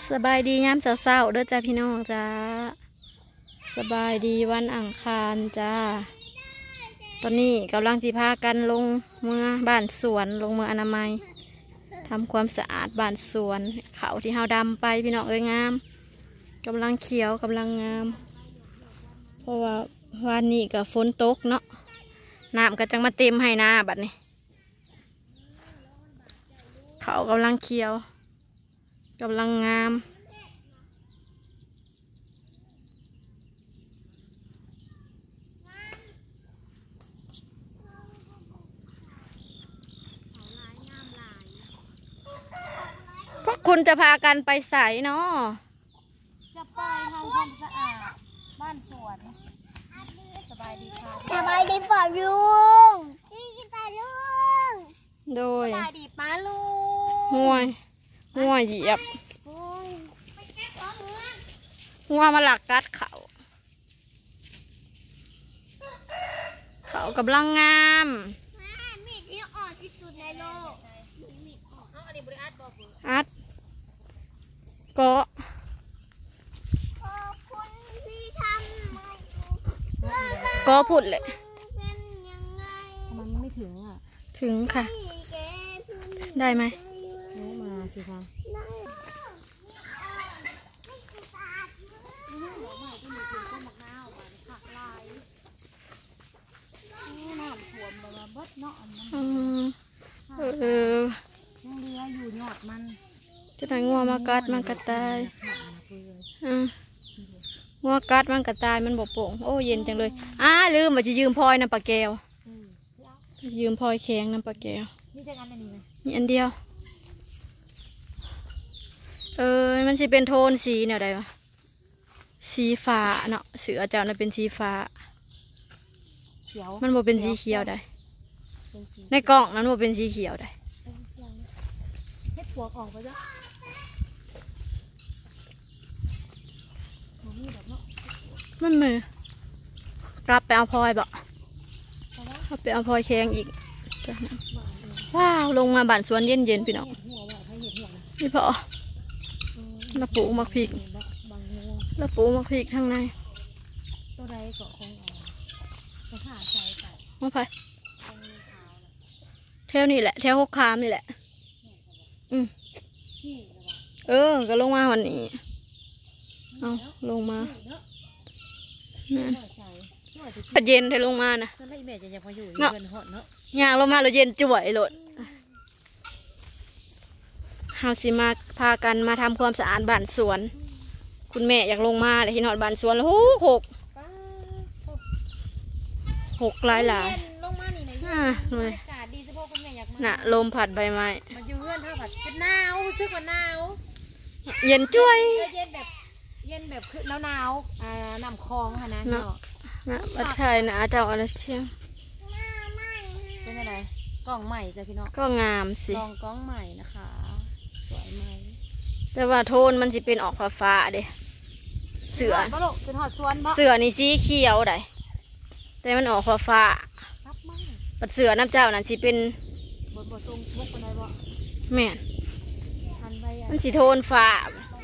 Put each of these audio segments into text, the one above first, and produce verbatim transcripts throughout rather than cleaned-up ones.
สบายดียามเช้าๆเด้อจ้าพี่น้องจ้าสบายดีวันอังคารจ้าตอนนี้กำลังจีพากันลงเมืองบ้านสวนลงเมืองอนามัยทำความสะอาดบ้านสวนเขาที่เฮาดำไปพี่น้องเอ้ยงามกำลังเขียวกำลังงามเพราะว่าวันนี้กับฝนตกเนาะน้ำก็จังมาเต็มให้นาบัดนี้เขากำลังเขียวกำลังงามพวกคุณจะพากันไปใส่เนาะจะไปทำความสะอาดบ้านสวนสบายดีค่ะสบายดีป่ะลุงนี่กินป่ะลุงโดยสบายดีป้าลุงห่วยห่วยเหยียบห่วมาหลักกัดเขาเขากำลังงามมีดที่อ่อนที่สุดในโลกอัดเกาะขอบคุณที่ทำก็พูดเลยเป็นยังไงมันไม่ถึงอ่ะถึงค่ะได้ไหมมาสิคะอืมเออยังเลี้ยอยู่หยอดมันจะไหนงัวมากัดมันกระตายอืมงัวกัดมันกระตายมันบกโป่งโอ้เย็นจังเลยอ้าลืมว่าจะยืมพลอยน้ำปลาแก้วยืมพลอยแข็งน้ำปลาแก้วนี่จะอันนี้ไหมนี่อันเดียวเออมันจะเป็นโทนสีเนี่ยได้ปะสีฟ้าเนาะเสือเจ้าน่ะเป็นสีฟ้ามันบ่เป็นสีเขียวได้ในกล่องนั้นบ่เป็นสีเขียวได้เฮ็ดหัวออกไปจ้ะมันมือกลับไปเอาพลอยบ่เอาไปเอาพลอยแข็งอีกว้าวลงมาบ้านสวนเย็นเย็นพี่น้องนี่พอแล้วปูมักพริกแล้วปูมักพริกข้างในตัวใดก็คงเอาขาใส่ไปมาไปแถวนี่แหละแถวหกคามนี่แหละอืมเออก็ลงมาวันนี้เอาลงมาพัดเย็นเธอลงมานะเนาะยางลงมาเราเย็นจ่วยหลดเฮาสิมาพากันมาทำความสะอาดบ้านสวนคุณแม่อยากลงมาเลยที่นอนบ้านสวนแล้วโอ้หกหกหลายหลายอ่าหน่อยน่ะลมผัดใบไม้มาอยู่เพื่อนท่าผัดเป็นหนาวซึกว่าหนาวเย็นจ้วยเย็นแบบเย็นแบบคือหนาวๆอ่าน้ำคลองค่ะนะเนาะนะบัดไทยนะเจ้าอะไรเชียงเป็นอะไรกล้องใหม่จ้ะพี่น้องก็งามสิกล้องกล้องใหม่นะคะสวยไหมแต่ว่าโทนมันจะเป็นออกฟ้าฟ้าเด้เสือเป็นหอดสวนบ่เสือนี่สีเขียวได้แต่มันออกฟ้าฟ้าปัดเสือน้ำเจ้านั่นสิเป็นแม่นมันสีโทนฟ้า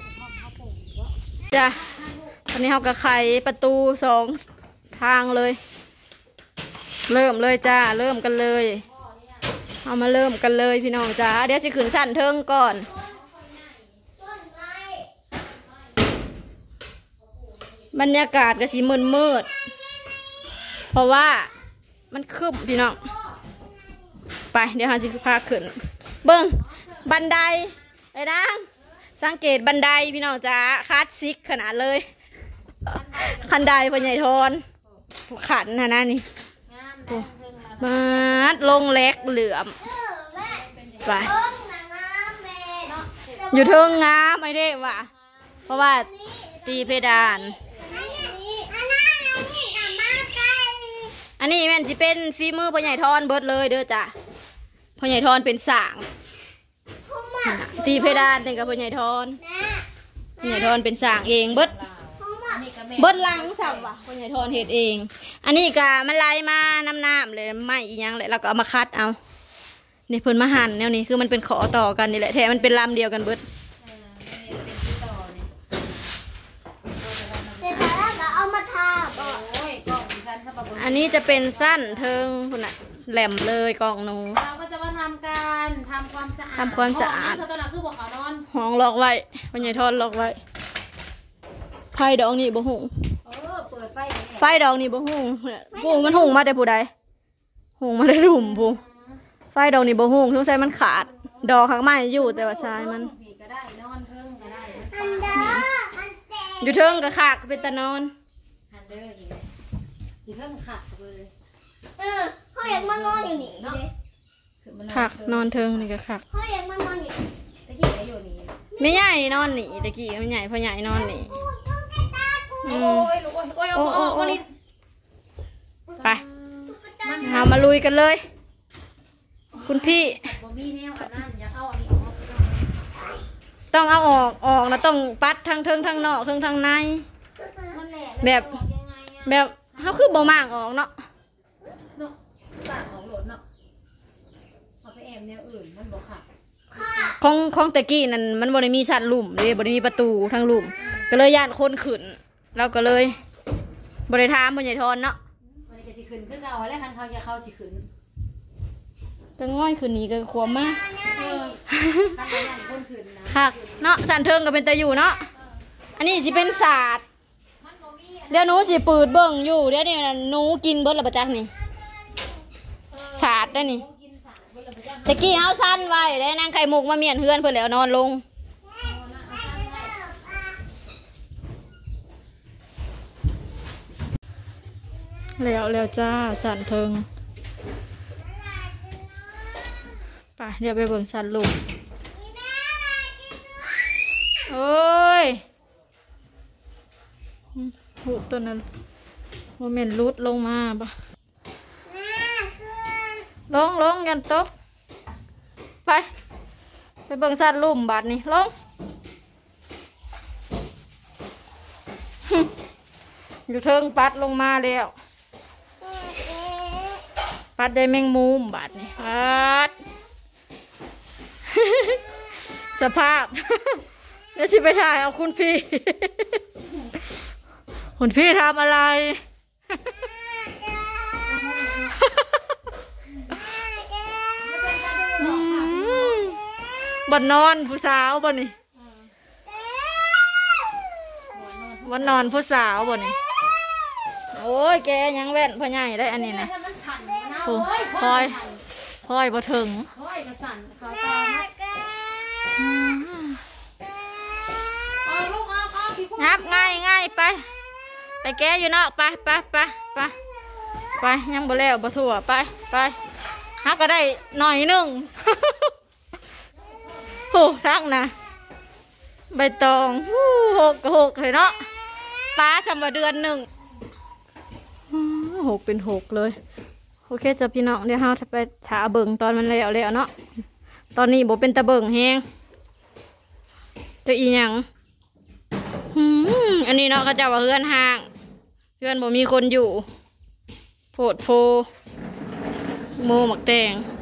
จ้ะตอนนี้เขากระไขประตูสองทางเลยเริ่มเลยจ้าเริ่มกันเลยเอามาเริ่มกันเลยพี่น้องจ้าเดี๋ยวจะขึ้นสั่นเทิงก่อนบรรยากาศก็สีมืดมืดเพราะว่ามันคืบพี่น้องไปเดี๋ยวเราจะพาขึ้นเบิ้งบันไดไอ้นางสังเกตบันไดพี่น้องจ้าคลาสสิกขนาดเลยคันไดพ่อใหญ่ทอนขันนะนะนี่มาลงเล็กเหลื่อมไปอยู่เทิงงามไม่ได้ว่ะเพราะว่าตีเพดานอันนี้แม่นจะเป็นฝีมือพ่อใหญ่ทอนเบิดเลยเด้อจ้ะพ่อใหญ่ทอนเป็นสางตีเพดานนี่กับพ่อใหญ่ทอนพ่อใหญ่ทอนเป็นสางเองเบิดเบิดลังสับว่ะพ่อใหญ่ทอนเห็ดเองอันนี้กะมันไล่มาน้ำน้ำเลยไม่อีกอย่างเลยเราก็เอามาคัดเอานี่เพิ่นมาหั่นแนวนี้คือมันเป็นขอต่อกันนี่แหละแท้มันเป็นลำเดียวกันเบิดอันนี้จะเป็นสั้นเทิงคุณน่ะแหลมเลยกองหนูเราก็จะมาทำการทำความสะอาดทำความสะอาดห้งนี้ตัวหลักคือบอกเขานอนห้องล็อกไว้พ่อใหญ่ทอนล็อกไว้ไฟดอกนี่บ่หุงเออเปิดไฟเนี่ยไฟดอกนี่บ่หุงเนี่ยหุงมันหุงมาแต่ผู้ใดหุงมาได้รุ่มผู้ไฟดอกนี่บ่หุงสงสัยมันขาด ดอกข้างในอยู่แต่ว่าทรายมันผีก็ได้นอนเพิ่งก็ได้อันเดอร์อันเตอยู่เทิงก็ขากเป็นตะนอนฮันเดอร์อีกผีเพิ่งขาดเลยเออเขาอยากมานอนอยู่นี่เด้ขากนอนเทิงนี่ก็ขากเขาอยากมานอนอยู่ตะกี้ไอ้อยู่นี่ไม่ใหญ่นอนหนีตะกี้ไม่ใหญ่พ่อใหญ่นอนหนีพูดตุ๊กตากูอืโอ้มยโอ้ยโอ้ยโอ้ยโอ้ยโอ้ยไปตุ๊กตาเรามาลุยกันเลย คุณพี่บ่มีแนวอันนั้นอยากเอาอันนี้ออกต้องเอาออกออกแล้วต้องปัดทั้งเทิงทั้งนอกเทิงทั้งในมันแหละแบบยังไงอะแบบเขาคือบ่มากออกเนาะเนาะตากของหล่นเนาะเอาไปแอมแนวอื่นมันบอกค่ะของของตะกี้นั่นมันบ่ได้มีชั้นลุ่มเลยบ่ได้มีประตูทั้งลุ่มก็เลยย่านคนขึ้นเราก็เลยบ่ได้ถามพ่อใหญ่ทอนเนาะมันจะสิขึ้นขึ้นเอาแล้วคันเขาจะเข้าสิขึ้นก็ง่อยขึ้นนี้ก็ขวมมากเออคันเขาอย่างคนขึ้นนะค่ะเนาะชั้นเทิงก็เป็นตะอยู่เนาะอันนี้สิเป็นศาสตร์เดี๋ยวหนูสิปืดเบิ่งอยู่เดี๋ยวนี้น่ะหนูกินเบิดและประจักนี่ศาสตร์ได้นี่ตะกี้เฮาสั้นไว้ได้นางไข่มุกมาเมียนเฮือนเพิ่นแล้วนอนลงแล้วแล้วจ้าสันเทิงไปเดี๋ยวไปเบิ่งสันลูกโอ้ยหูตัวนั้นโมเมนต์รุดลงมาปะลงลงยันตกไปไปเบิ่งสันลุ่มบาดนี่ลงอยู่เทิงปัดลงมาแล้วปัดได้แมงมุมบาดนี่ปัด สภาพ เดี๋ยวจะไปถ่ายเอาคุณพี่ คุณพี่ทำอะไร บ่นอนผู้สาวบ่นี่บ่นอนผู้สาวบ่นี่โอ้ยแกยังแว่นพ่อใหญ่ได้อันนี้นะถ้ามันสั่นนะโอ้โอ้ยพลอยพลอยบ่ถึงโอ้ยกระสั่นเขาตามัดเอาลูกเอาเอาพี่พุ่งงับง่ายง่ายไป ไปแกอยู่นอกไปไปไปไปไปยังบ่แล้วบ่ถั่วไปไปฮักก็ได้หน่อยหนึ่ง โอ้ทักนะใบตองฮู้หกหกเลยเนาะป้าทำมาเดือนหนึ่งหกเป็นหกเลยโอเคจ้ะพี่น้องเดี๋ยวเราไปถาเบิ่งตอนมันแล้วแล้วเนาะตอนนี้บ่เป็นตะเบิ่งแฮงจะอีหยังอืมอันนี้เนาะเขาจะว่าเฮือนห่างเฮือนบ่มีคนอยู่โพดโพโมหมักแตง